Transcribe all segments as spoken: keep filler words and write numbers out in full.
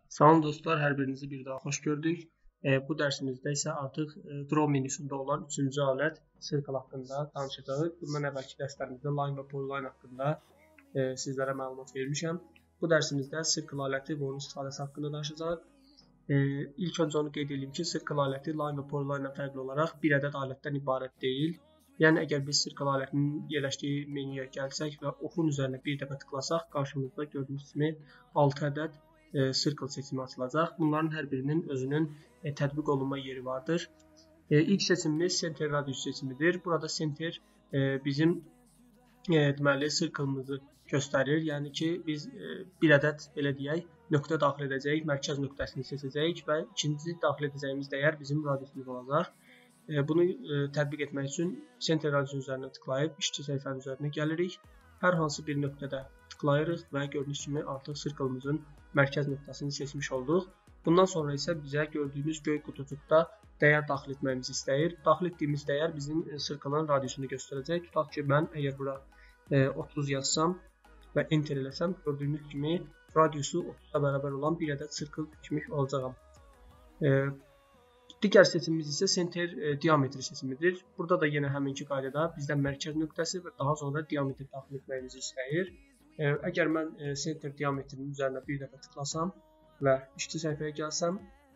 Salam dostlar, hər birinizi bir daha xoş gördük. E, bu dərsimizdə isə artıq e, Draw menüsündə olan üçüncü alət Circle haqqında danışacağıq. Bundan əvvəlki dərslərimizdə Line və Polyline haqqında e, sizlərə məlumat vermişəm. Bu dərsimizdə Circle aləti və onun istifadəsi haqqında danışacağıq. E, ilk öncə onu qeyd edeyim ki, Circle aləti Line və Polyline fərqli olaraq bir ədəd alətdən ibarət deyil. Yəni, əgər biz Circle alətinin yerləşdiyi menüyə gəlsək və oxun üzərinə bir dəfə tıklasaq, qarşımızda gördüyünüz kimi altı ədəd E, Circle seçimi açılacaq. Bunların hər birinin özünün e, tətbiq olunma yeri vardır. E, ilk seçimimiz Center radius seçimidir. Burada Center e, bizim e, deməli Circle-mızı göstərir. Yəni ki, biz e, bir ədəd belə deyək, nöqtə daxil edəcəyik, mərkəz nöqtəsini seçəcəyik və ikinci daxil edəcəyimiz dəyər bizim radiusumuz olacaq. E, bunu e, tətbiq etmək üçün Center radiusun üzərinə tıklayıb işçi səhifənin üzərinə gəlirik. Hər hansı bir nöqtədə tıklayırıq və gördüyünüz kimi artıq Circle-mızın mərkəz nöqtəsini seçmiş olduq. Bundan sonra isə bizə gördüyünüz göy qutucuqda dəyər daxil etməyimizi istəyir. Daxil etdiyimiz dəyər bizim Circle-ın radiusunu göstərəcək. Tutaq ki, mən əgər bura e, otuz yazsam və Enter eləsəm, gördüyünüz kimi radiusu otuza bərabər olan bir ədəd Circle seçmiş olacağam. E, digər seçimimiz isə Center e, diametri seçimidir. Burada da yenə həminki qaydada bizdən mərkəz nöqtəsi və daha sonra diametri daxil etməyimizi istəyir. Əgər mən Center diametrinin üzərinə bir dəfə tıklasam və işçi səhifəyə gəlsəm,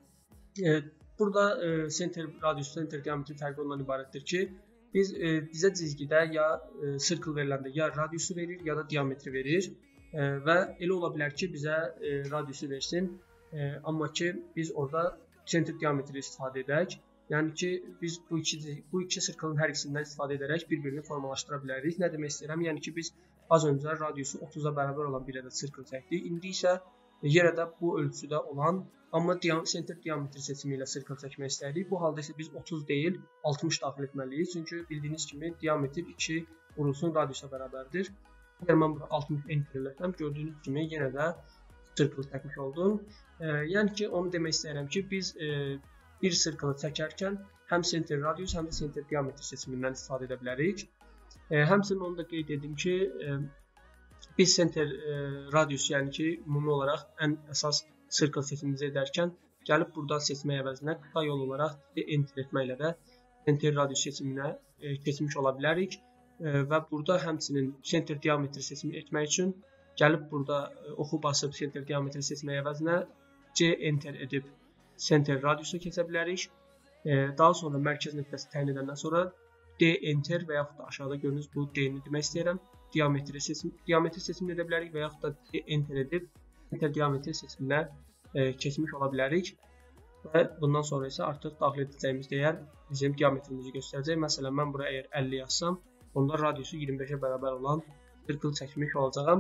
burada Center radius, Center diametri fərqi ondan ibarətdir ki, biz bizə cizgidə ya Circle veriləndə ya radiusu verir, ya da diametri verir və elə ola bilər ki, bizə radiusu versin, amma ki, biz orada Center diametri istifadə edək. Yəni ki, biz bu iki, bu iki Circle-ın hər ikisindən istifadə edərək bir-birini formalaşdıra bilərik. Nə demək istəyirəm? Yəni ki, biz az öncə radiusu otuza bərabər olan bir ədəd Circle çəkdik. İndi isə yenə də bu ölçüdə olan, amma Center diametri seçimi ilə Circle çəkmək istəyirik. Bu halda isə biz otuz deyil, altmış daxil etməliyik. Çünki bildiyiniz kimi diametr iki vurulsun radiusa bərabərdir. Əgər mən burada altmış enter eləsəm, gördüyünüz kimi yenə də Circle çəkmiş oldum. E, yəni ki, onu demək istəyirəm ki, biz e, bir Circle-ı çəkərkən həm Center radius, həm də Center diametri seçimindən istifadə edə bilərik. E, həmçinin onu da qeyd edim ki, e, biz Center e, radius, yəni ki, ümumi olaraq ən əsas Circle seçimimizi edərkən gəlib buradan seçmək əvəzinə qısa yol olaraq Enter etməklə də Center radius seçiminə e, keçmiş ola bilərik. E, və burada həmçinin Center diametri seçimi etmək üçün gəlib burada e, oxu basıb Center diametri seçmək əvəzinə C Enter edib Center radiusu keçə bilərik. Daha sonra mərkəz nöqtəsi təyin edəndən sonra D Enter və yaxud da aşağıda gördüyünüz bu D-ni demək istəyirəm. Diametri seçim, diametri seçimini edə bilərik və yaxud da D Enter edib Center diametri seçiminə e, keçmiş ola bilərik. Və bundan sonra isə artıq daxil edəcəyimiz dəyər bizim diametrimizi göstərəcək. Məsələn, mən bura əgər əlli yazsam, onda radiusu iyirmi beşə bərabər olan Circle çəkmiş olacağam.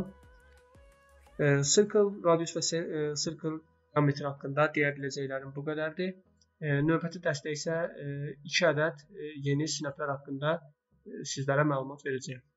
E, Circle radius və e, Circle diametri haqqında deyə biləcəklərim bu qədərdir. E, növbəti dərsdə isə e, iki ədəd e, yeni sinəflər haqqında e, sizlərə məlumat verəcəyəm.